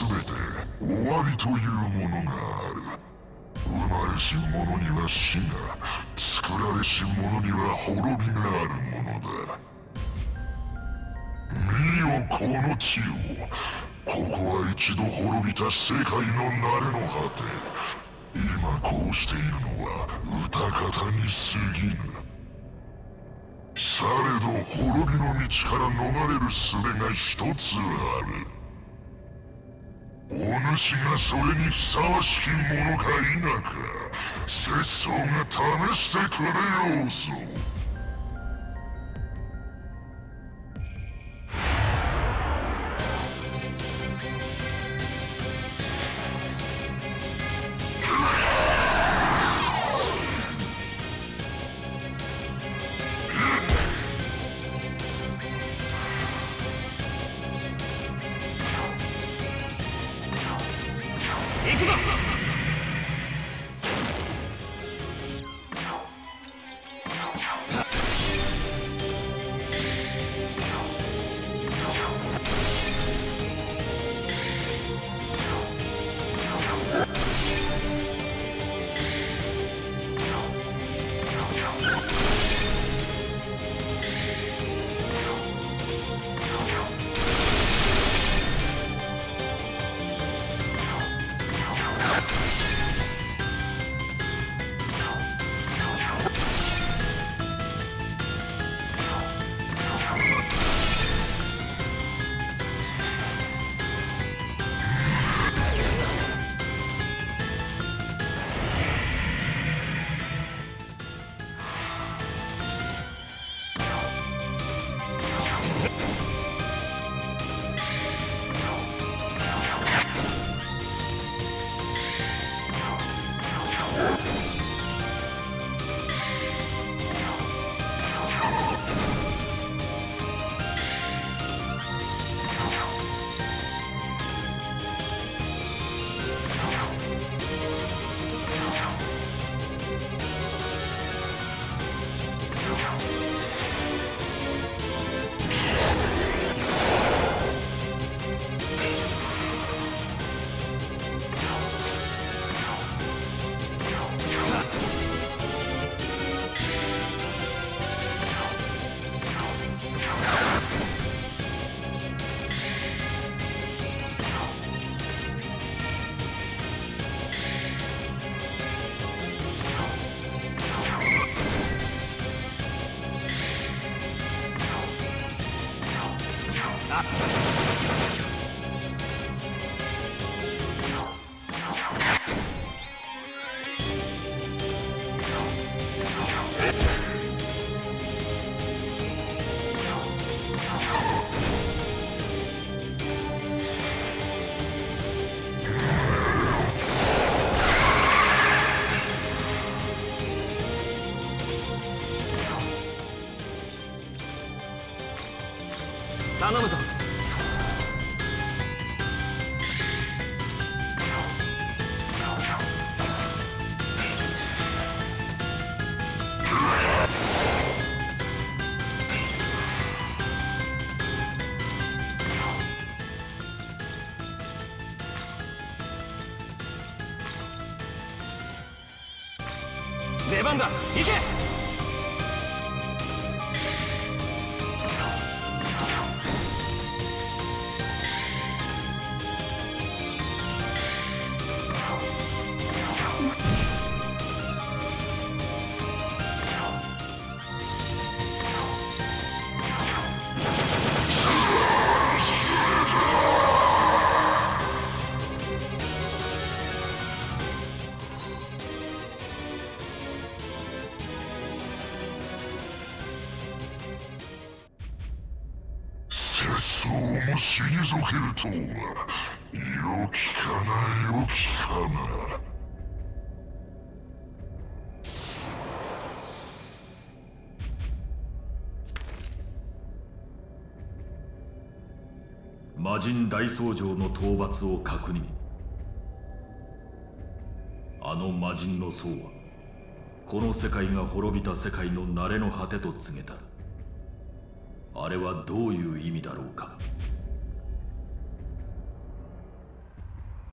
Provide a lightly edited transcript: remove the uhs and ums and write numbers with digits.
て終わりというものがある。生まれし者には死が、作られし者には滅びがあるものだ。見よこの地を。ここは一度滅びた世界の慣れの果て。今こうしているのは歌方に過ぎぬ。されど滅びの道から逃れる術が一つある。お主がそれにふさわしき者か否か、節操が試してくれようぞ。 行くぞ。頼むぞ。出番だ、行け。 節操も退けるとは良きかな、良きかな。 魔人大僧正の討伐を確認。あの魔人の僧はこの世界が滅びた世界の慣れの果てと告げた。あれはどういう意味だろうか。